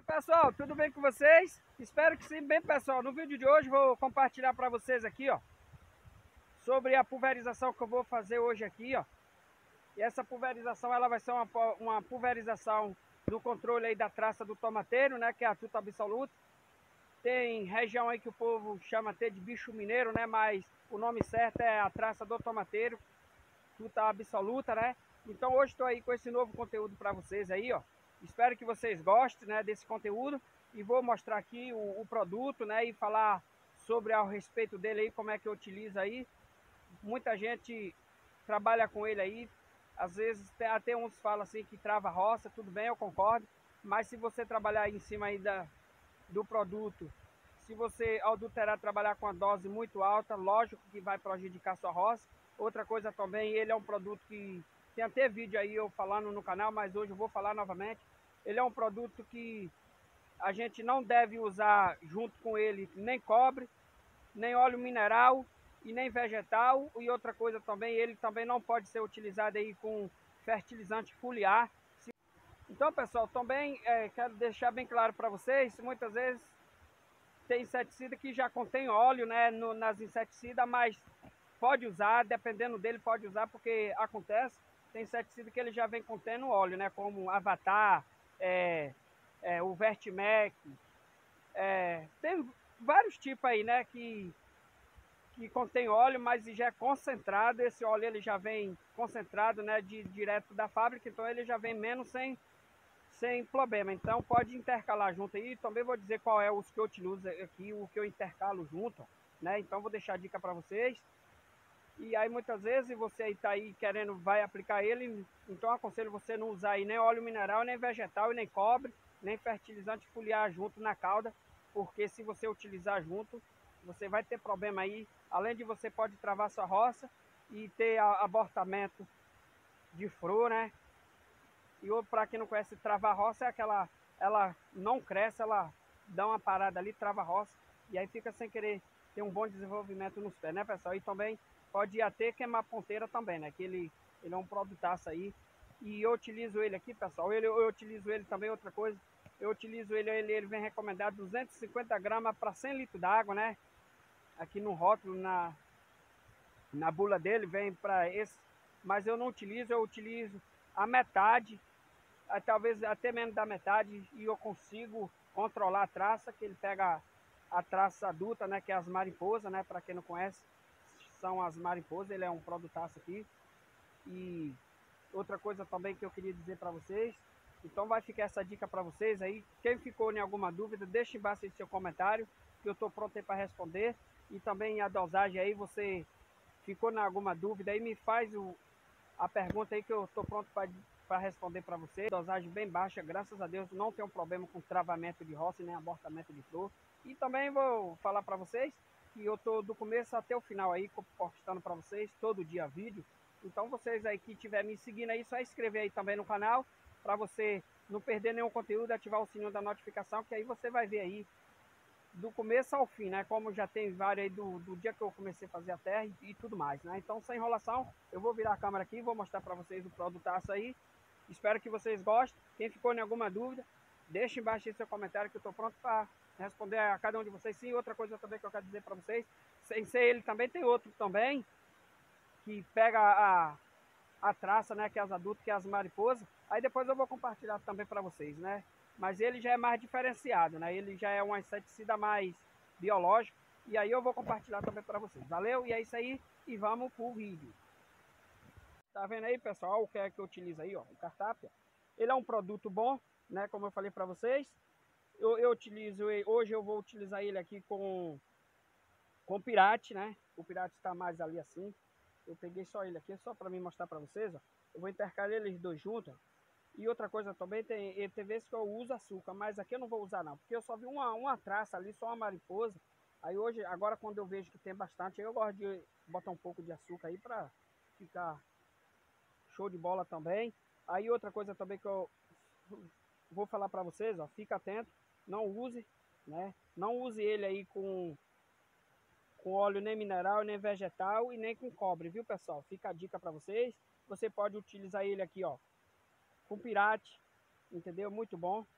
Pessoal, tudo bem com vocês? Espero que sim, bem pessoal. No vídeo de hoje vou compartilhar para vocês aqui, ó, sobre a pulverização que eu vou fazer hoje aqui, ó. E essa pulverização, ela vai ser uma pulverização do controle aí da traça do tomateiro, né, que é a tuta absoluta. Tem região aí que o povo chama até de bicho mineiro, né, mas o nome certo é a traça do tomateiro, tuta absoluta, né. Então hoje estou aí com esse novo conteúdo para vocês aí, ó. Espero que vocês gostem, né, desse conteúdo e vou mostrar aqui o produto, né, e falar sobre ao respeito dele aí, como é que eu utilizo aí. Muita gente trabalha com ele aí, às vezes até uns falam assim que trava a roça, tudo bem, eu concordo, mas se você trabalhar em cima aí do produto, se você adulterar, trabalhar com a dose muito alta, lógico que vai prejudicar a sua roça. Outra coisa também, ele é um produto que tem até vídeo aí eu falando no canal, mas hoje eu vou falar novamente. Ele é um produto que a gente não deve usar junto com ele nem cobre, nem óleo mineral e nem vegetal. E outra coisa também, ele também não pode ser utilizado aí com fertilizante foliar. Então, pessoal, também quero deixar bem claro para vocês, muitas vezes tem inseticida que já contém óleo, né, nas inseticidas, mas pode usar, dependendo dele pode usar, porque acontece, tem inseticida que ele já vem contendo óleo, né, como Avatar, o Vertimec, tem vários tipos aí, né, que contém óleo, mas já é concentrado. Esse óleo ele já vem concentrado, né, direto da fábrica, então ele já vem menos sem problema. Então pode intercalar junto aí. Também vou dizer qual é os que eu utilizo aqui, o que eu intercalo junto, né? Então vou deixar a dica para vocês. E aí muitas vezes você aí tá aí querendo, vai aplicar ele, então aconselho você não usar aí nem óleo mineral, nem vegetal, nem cobre, nem fertilizante foliar junto na cauda, porque se você utilizar junto, você vai ter problema aí. Além de você pode travar sua roça e ter abortamento de flor, né? E para quem não conhece, travar roça é aquela, ela não cresce, ela dá uma parada ali, trava roça, e aí fica sem querer ter um bom desenvolvimento nos pés, né, pessoal? E também pode ir até queimar ponteira também, né? Que ele é um produtaço aí. E eu utilizo ele aqui, pessoal. Eu utilizo ele também, outra coisa. Eu utilizo ele vem recomendado 250 gramas para 100 litros d'água, né? Aqui no rótulo, na bula dele, vem para esse. Mas eu não utilizo, eu utilizo a metade, talvez até menos da metade, e eu consigo controlar a traça, que ele pega a traça adulta, né, que é as mariposas, né, para quem não conhece, são as mariposas, ele é um produtaço aqui. E outra coisa também que eu queria dizer para vocês, então vai ficar essa dica para vocês aí. Quem ficou em alguma dúvida, deixe embaixo aí seu comentário, que eu estou pronto aí para responder. E também a dosagem aí, você ficou em alguma dúvida aí, me faz a pergunta aí que eu estou pronto para responder para você. Dosagem bem baixa, graças a Deus, não tem um problema com travamento de roça nem abortamento de flor. E também vou falar para vocês que eu estou do começo até o final aí, postando para vocês todo dia vídeo. Então vocês aí que estiverem me seguindo aí, só inscrever aí também no canal, para você não perder nenhum conteúdo, ativar o sininho da notificação, que aí você vai ver aí do começo ao fim, né? Como já tem vários aí do dia que eu comecei a fazer a terra e tudo mais, né? Então, sem enrolação, eu vou virar a câmera aqui e vou mostrar para vocês o produtaço aí. Espero que vocês gostem. Quem ficou em alguma dúvida, deixe embaixo aí seu comentário que eu estou pronto para responder a cada um de vocês. Sim, outra coisa também que eu quero dizer para vocês, sem ser ele também, tem outro também, que pega a traça, né? Que é as adultas, que é as mariposas. Aí depois eu vou compartilhar também para vocês, né? Mas ele já é mais diferenciado, né? Ele já é um inseticida mais biológico. E aí eu vou compartilhar também para vocês. Valeu? E é isso aí. E vamos pro vídeo. Tá vendo aí, pessoal? O que é que eu utilizo aí, ó? O cartápia. Ele é um produto bom, né? Como eu falei para vocês. Eu utilizo ele, hoje eu vou utilizar ele aqui com pirate, né? O pirate está mais ali assim. Eu peguei só ele aqui, só para me mostrar para vocês, ó. Eu vou intercalar eles dois juntos. E outra coisa também, tem vezes que eu uso açúcar, mas aqui eu não vou usar não, porque eu só vi uma traça ali, só uma mariposa. Aí hoje, agora quando eu vejo que tem bastante, eu gosto de botar um pouco de açúcar aí para ficar show de bola também. Aí outra coisa também que eu vou falar para vocês, ó, fica atento, não use, né? Não use ele aí com óleo nem mineral, nem vegetal e nem com cobre, viu, pessoal? Fica a dica para vocês. Você pode utilizar ele aqui, ó, com pirate, entendeu? Muito bom.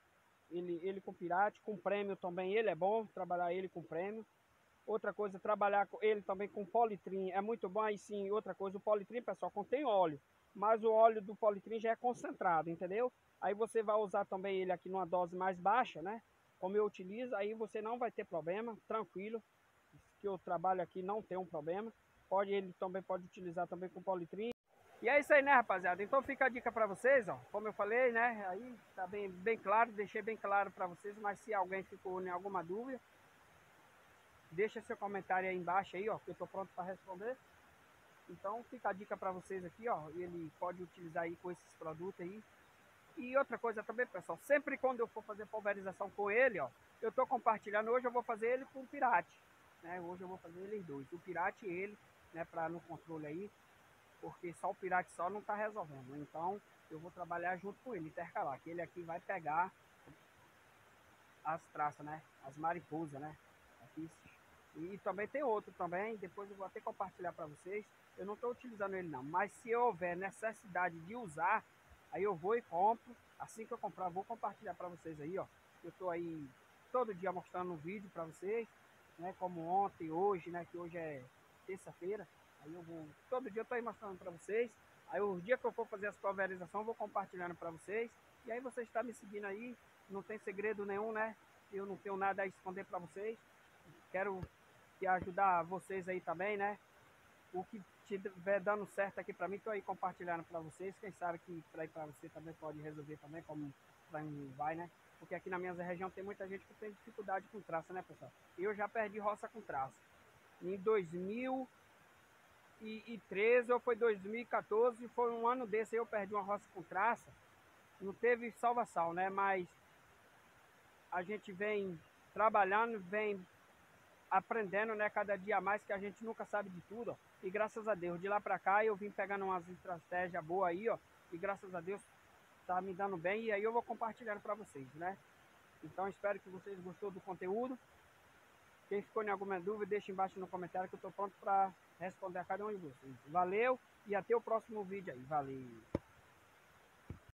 ele com Pirate, com prêmio também ele é bom, trabalhar ele com prêmio. Outra coisa, trabalhar com ele também com Politrim é muito bom. Aí sim, outra coisa, o Politrim, pessoal, contém óleo, mas o óleo do Politrim já é concentrado, entendeu? Aí você vai usar também ele aqui numa dose mais baixa, né? Como eu utilizo, aí você não vai ter problema, tranquilo, que eu trabalho aqui não tem um problema. Ele também pode utilizar também com Politrim. E é isso aí, né, rapaziada? Então fica a dica para vocês, ó. Como eu falei, né? Aí tá bem claro, deixei bem claro para vocês. Mas se alguém ficou em alguma dúvida, deixa seu comentário aí embaixo aí, ó, que eu tô pronto para responder. Então fica a dica para vocês aqui, ó. Ele pode utilizar aí com esses produtos aí. E outra coisa também, pessoal, sempre quando eu for fazer pulverização com ele, ó, eu tô compartilhando. Hoje eu vou fazer ele com o Pirate, né? Hoje eu vou fazer eles dois, o Pirate e ele, né, para no controle aí, porque só o Pirate só não tá resolvendo. Então eu vou trabalhar junto com ele, intercalar, que ele aqui vai pegar as traças, né? As mariposas, né? Aqui. E também tem outro também, depois eu vou até compartilhar para vocês. Eu não estou utilizando ele não, mas se houver necessidade de usar, aí eu vou e compro. Assim que eu comprar, vou compartilhar para vocês aí, ó. Eu estou aí todo dia mostrando um vídeo para vocês, né? Como ontem, hoje, né? Que hoje é terça-feira. Aí eu vou, todo dia eu estou aí mostrando para vocês. Aí o dia que eu for fazer as pulverizações, eu vou compartilhando para vocês. E aí vocês estão me seguindo aí, não tem segredo nenhum, né? Eu não tenho nada a esconder para vocês. Quero ajudar vocês aí também, né? O que estiver dando certo aqui para mim, tô aí compartilhando para vocês. Quem sabe que para você também pode resolver também, como para mim vai, né? Porque aqui na minha região tem muita gente que tem dificuldade com traça, né, pessoal? Eu já perdi roça com traça. Em 2013 ou foi 2014, foi um ano desse eu perdi uma roça com traça. Não teve salvação, né? Mas a gente vem trabalhando, vem aprendendo, né, cada dia mais, que a gente nunca sabe de tudo, ó. E graças a Deus, de lá pra cá eu vim pegando umas estratégias boas aí, ó, e graças a Deus tá me dando bem, e aí eu vou compartilhando para vocês, né? Então espero que vocês gostou do conteúdo. Quem ficou em alguma dúvida, deixa embaixo no comentário que eu tô pronto para responder a cada um de vocês. Valeu e até o próximo vídeo aí. Valeu!